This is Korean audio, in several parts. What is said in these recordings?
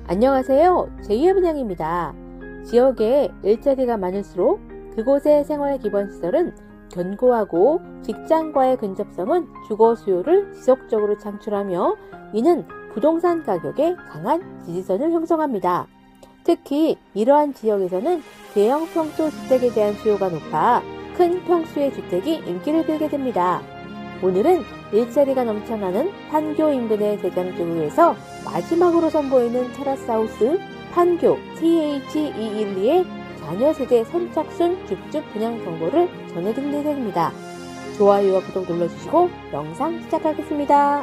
안녕하세요. 제2회분양입니다. 지역에 일자리가 많을수록 그곳의 생활기본시설은 견고하고 직장과의 근접성은 주거 수요를 지속적으로 창출하며 이는 부동산 가격에 강한 지지선을 형성합니다. 특히 이러한 지역에서는 대형 평수 주택에 대한 수요가 높아 큰 평수의 주택이 인기를 끌게 됩니다. 오늘은 일자리가 넘쳐나는 판교 인근의 대장지구에서 마지막으로 선보이는 테라스하우스 판교 TH212의 자녀 세대 선착순 줍줍 분양 정보를 전해드릴 예정입니다. 좋아요와 구독 눌러주시고 영상 시작하겠습니다.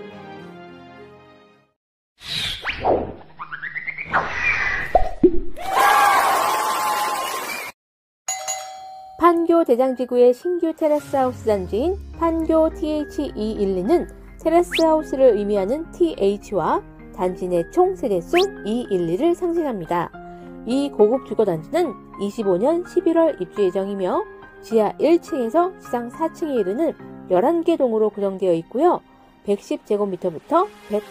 판교 대장지구의 신규 테라스하우스 단지인 판교 TH212는 테라스하우스를 의미하는 TH와 단지 내 총 세대수 212를 상징합니다. 이 고급 주거단지는 25년 11월 입주 예정이며 지하 1층에서 지상 4층에 이르는 11개 동으로 구성되어 있고요. 110제곱미터부터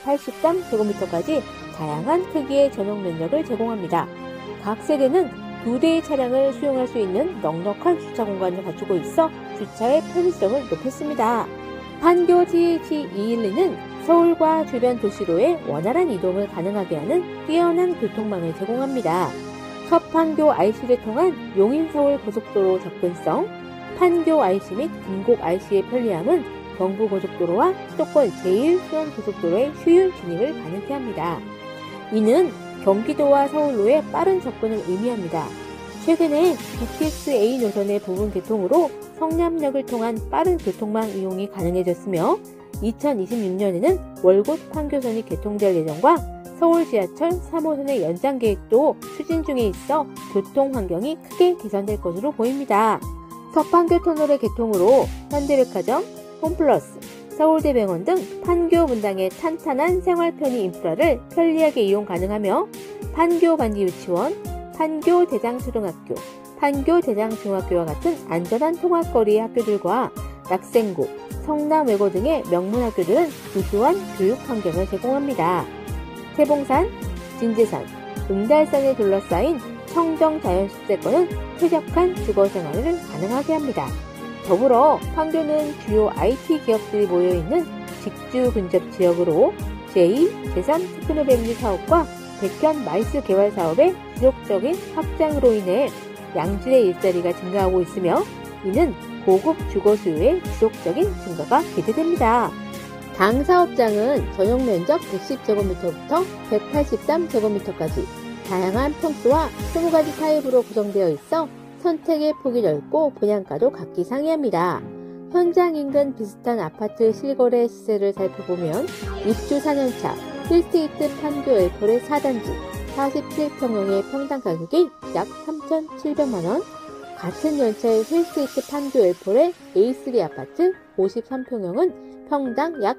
183제곱미터까지 다양한 크기의 전용 면적을 제공합니다. 각 세대는 2대의 차량을 수용할 수 있는 넉넉한 주차 공간을 갖추고 있어 주차의 편의성을 높였습니다. 판교 TH212는 서울과 주변 도시로의 원활한 이동을 가능하게 하는 뛰어난 교통망을 제공합니다. 서판교 IC를 통한 용인서울 고속도로 접근성, 판교 IC 및 금곡 IC의 편리함은 경부고속도로와 수도권 제1수원고속도로의 휴일 진입을 가능케 합니다. 이는 경기도와 서울로의 빠른 접근을 의미합니다. 최근에 BTS-A 노선의 부분 개통으로 성남역을 통한 빠른 교통망 이용이 가능해졌으며 2026년에는 월곶 판교선이 개통될 예정과 서울 지하철 3호선의 연장 계획도 추진 중에 있어 교통 환경이 크게 개선될 것으로 보입니다. 서판교 터널의 개통으로 현대백화점, 홈플러스, 서울대병원 등 판교 분당의 탄탄한 생활 편의 인프라를 편리하게 이용 가능하며 판교 반지유치원, 판교 대장초등학교, 판교 대장중학교와 같은 안전한 통학거리의 학교들과 낙생고, 성남외고 등의 명문학교들은 우수한 교육 환경을 제공합니다. 태봉산, 진지산, 응달산에 둘러싸인 청정자연습세권은 쾌적한 주거생활을 가능하게 합니다. 더불어 판교는 주요 IT 기업들이 모여있는 직주 근접 지역으로 제2, 제3 테크노밸리 사업과 백현 마이스 개발 사업의 지속적인 확장으로 인해 양질의 일자리가 증가하고 있으며 이는 고급 주거 수요의 지속적인 증가가 기대됩니다. 당 사업장은 전용 면적 110제곱미터부터 183제곱미터까지 다양한 평수와 20가지 타입으로 구성되어 있어 선택의 폭이 넓고 분양가도 각기 상이합니다. 현장 인근 비슷한 아파트 실거래 시세를 살펴보면 입주 4년차 힐스테이트 판교 엘포레 4단지 47평형의 평당 가격이 약 3,700만원, 같은 연차의 힐스테이트 판교 엘포레 A3 아파트 53평형은 평당 약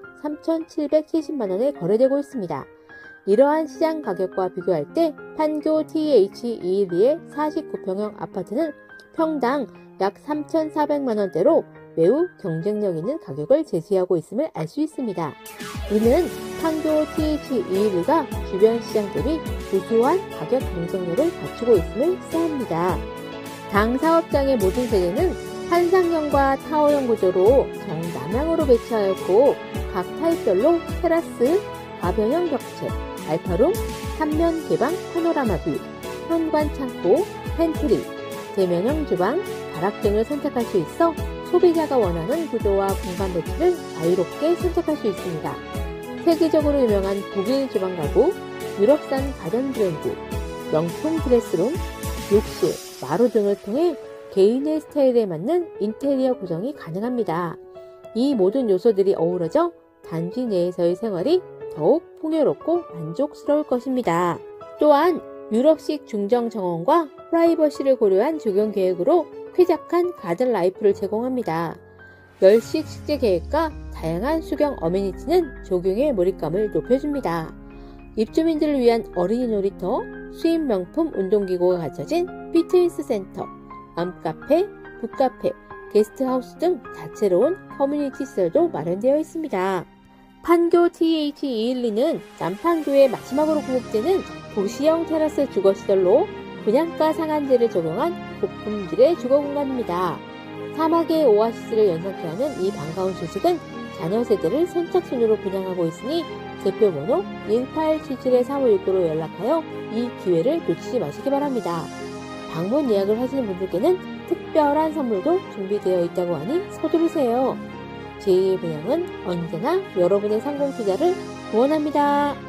3,770만원에 거래되고 있습니다. 이러한 시장 가격과 비교할 때 판교 TH212의 49평형 아파트는 평당 약 3,400만원대로 매우 경쟁력 있는 가격을 제시하고 있음을 알 수 있습니다. 이는 판교 TH212가 주변 시장 대비 우수한 가격 경쟁력을 갖추고 있음을 시사합니다. 당 사업장의 모든 세대는 한상형과 타워형 구조로 정남향으로 배치하였고 각 타입별로 테라스, 가변형 격체, 알파룸, 3면 개방 파노라마 뷰, 현관 창고, 팬트리, 대면형 주방, 다락 등을 선택할 수 있어 소비자가 원하는 구조와 공간 배치를 자유롭게 선택할 수 있습니다. 세계적으로 유명한 독일 주방 가구, 유럽산 가전 브랜드, 명품 드레스룸, 욕실, 마루 등을 통해 개인의 스타일에 맞는 인테리어 구성이 가능합니다. 이 모든 요소들이 어우러져 단지 내에서의 생활이 더욱 풍요롭고 만족스러울 것입니다. 또한 유럽식 중정 정원과 프라이버시를 고려한 적용 계획으로 쾌적한 가든 라이프를 제공합니다. 열식 식재 계획과 다양한 수경 어메니티는 적용의 몰입감을 높여줍니다. 입주민들을 위한 어린이 놀이터, 수입 명품 운동기구가 갖춰진 피트니스 센터, 맘카페, 북카페, 게스트하우스 등 다채로운 커뮤니티 시설도 마련되어 있습니다. 판교 TH212는 남판교에 마지막으로 공급되는 도시형 테라스 주거시설로 분양가 상한제를 적용한 고품질의 주거공간입니다. 사막의 오아시스를 연상케 하는 이 반가운 소식은 자녀 세대를 선착순으로 분양하고 있으니 대표번호 1877-3569로 연락하여 이 기회를 놓치지 마시기 바랍니다. 방문 예약을 하시는 분들께는 특별한 선물도 준비되어 있다고 하니 서두르세요. 제2의 분양은 언제나 여러분의 성공 투자를 응원합니다.